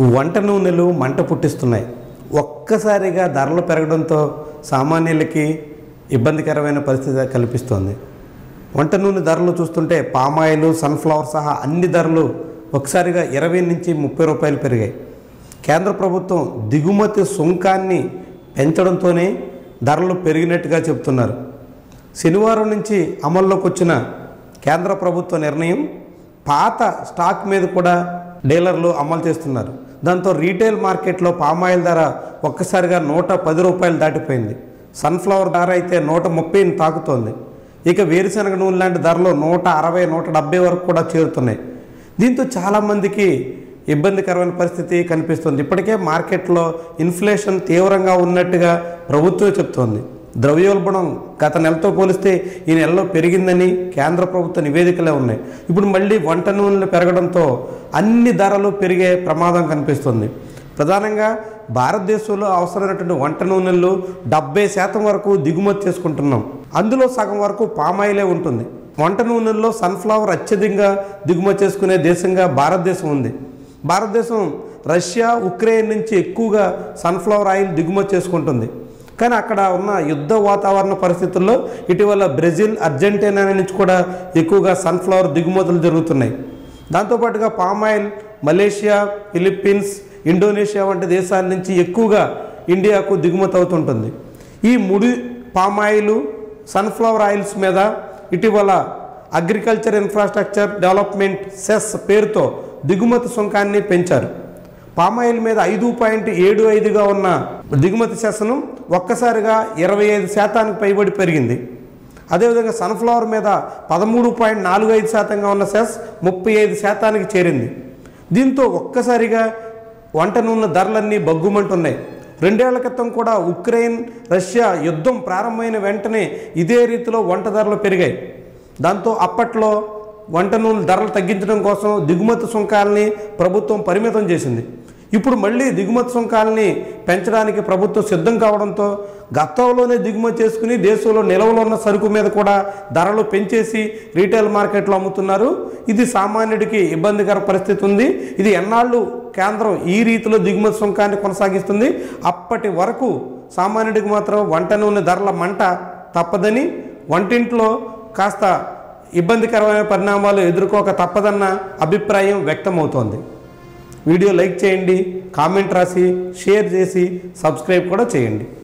వంట నూనెలు మంట పుట్టిస్తున్నాయి. ఒక్కసారిగా ధరలు పెరగడంతో సామాన్యులకి ఇబ్బందికరమైన పరిస్థితి కల్పిస్తోంది. వంట నూనె ధరలు చూస్తుంటే పామాయిల్, సన్ఫ్లవర్ సహా అన్ని ధరలు ఒకసారిగా 20 నుంచి 30 రూపాయలు పెరిగాయి. కేంద్ర ప్రభుత్వం దిగుమతి సుంకాన్ని పెంచడంతోనే ధరలు పెరిగినట్టుగా చెబుతున్నారు. శనివారం నుంచి అమల్లోకి వచ్చిన కేంద్ర ప్రభుత్వ నిర్ణయం పాత స్టాక్ మీద కూడా డీలర్లు అమలు చేస్తున్నారు. దాంతో రీటైల్ మార్కెట్లో పామాయిల్ ధర ఒక్కసారిగా 110 రూపాయలు దాటిపోయింది. సన్ఫ్లవర్ ధర అయితే 130ని తాకుతోంది. ఇక వేరుశనగ నూనె లాంటి ధరలు 160, 170 వరకు కూడా చేరుతున్నాయి. దీంతో చాలామందికి ఇబ్బందికరమైన పరిస్థితి కనిపిస్తుంది. ఇప్పటికే మార్కెట్లో ఇన్ఫ్లేషన్ తీవ్రంగా ఉన్నట్టుగా ప్రభుత్వం చెప్తోంది. ద్రవ్యోల్బణం గత నెలతో పోలిస్తే ఈ నెలలో పెరిగిందని కేంద్ర ప్రభుత్వ నివేదికలే ఉన్నాయి. ఇప్పుడు మళ్ళీ వంట నూనెలు పెరగడంతో అన్ని ధరలు పెరిగే ప్రమాదం కనిపిస్తుంది. ప్రధానంగా భారతదేశంలో అవసరమైనటువంటి వంట నూనెలు 70% వరకు దిగుమతి చేసుకుంటున్నాం. అందులో సగం వరకు పామాయిలే ఉంటుంది. వంట నూనెల్లో సన్ఫ్లవర్ అత్యధికంగా దిగుమతి చేసుకునే దేశంగా భారతదేశం ఉంది. భారతదేశం రష్యా, ఉక్రెయిన్ నుంచి ఎక్కువగా సన్ఫ్లవర్ ఆయిల్ దిగుమతి చేసుకుంటుంది. కానీ అక్కడ ఉన్న యుద్ధ వాతావరణ పరిస్థితుల్లో ఇటీవల బ్రెజిల్, అర్జెంటీనా నుంచి కూడా ఎక్కువగా సన్ఫ్లవర్ దిగుమతులు జరుగుతున్నాయి. దాంతోపాటుగా పామాయిల్ మలేషియా, ఫిలిప్పీన్స్, ఇండోనేషియా వంటి దేశాల నుంచి ఎక్కువగా ఇండియాకు దిగుమతి అవుతుంటుంది. ఈ ముడి పామాయిల్, సన్ఫ్లవర్ ఆయిల్స్ మీద ఇటీవల అగ్రికల్చర్ ఇన్ఫ్రాస్ట్రక్చర్ డెవలప్మెంట్ సెస్ పేరుతో దిగుమతి సుంకాన్ని పెంచారు. పామాయిల్ మీద 5.75గా ఉన్న దిగుమతి సెస్ను ఒక్కసారిగా 25% పైబడి పెరిగింది. అదేవిధంగా సన్ఫ్లవర్ మీద 13.45%గా ఉన్న సెస్ 35%కి చేరింది. దీంతో ఒక్కసారిగా వంట నూనె ధరలన్నీ బగ్గుమంటున్నాయి. 2 ఏళ్ల క్రితం కూడా ఉక్రెయిన్, రష్యా యుద్ధం ప్రారంభమైన వెంటనే ఇదే రీతిలో వంట ధరలు పెరిగాయి. దాంతో అప్పట్లో వంట నూనె ధరలు తగ్గించడం కోసం దిగుమతి సుంకాలని ప్రభుత్వం పరిమితం చేసింది. ఇప్పుడు మళ్ళీ దిగుమతి సుంకాలని పెంచడానికి ప్రభుత్వం సిద్ధం కావడంతో గతంలోనే దిగుమతి చేసుకుని దేశంలో నిల్వలో ఉన్న సరుకు మీద కూడా ధరలు పెంచేసి రీటైల్ మార్కెట్లో అమ్ముతున్నారు. ఇది సామాన్యుడికి ఇబ్బందికర పరిస్థితి ఉంది. ఇది ఎన్నాళ్ళు కేంద్రం ఈ రీతిలో దిగుమతి సుంకాన్ని కొనసాగిస్తుంది? అప్పటి వరకు సామాన్యుడికి మాత్రం వంట నూనె ధరల మంట తప్పదని, వంటింట్లో కాస్త ఇబ్బందికరమైన పరిణామాలు ఎదుర్కోక తప్పదన్న అభిప్రాయం వ్యక్తమవుతోంది. వీడియో లైక్ చేయండి, కామెంట్ రాసి, షేర్ చేసి, సబ్స్క్రైబ్ కూడా చేయండి.